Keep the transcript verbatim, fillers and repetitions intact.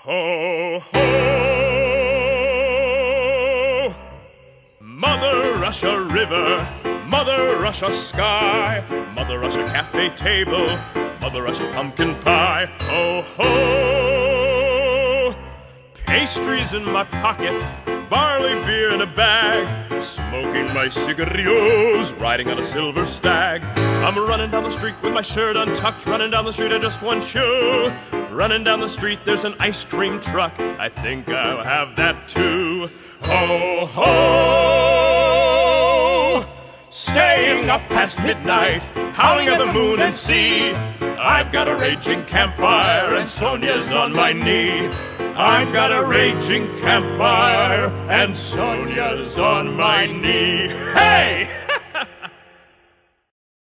Ho, ho! Mother Russia river, Mother Russia sky, Mother Russia cafe table, Mother Russia pumpkin pie. Ho, ho! Pastries in my pocket, barley beer in a bag, smoking my cigarillos, riding on a silver stag. I'm running down the street with my shirt untucked, running down the street in just one shoe. Running down the street, there's an ice cream truck, I think I'll have that too. Ho, ho! Staying up past midnight, howling at the moon and sea. I've got a raging campfire and Sonia's on my knee. I've got a raging campfire and Sonia's on my knee. Hey!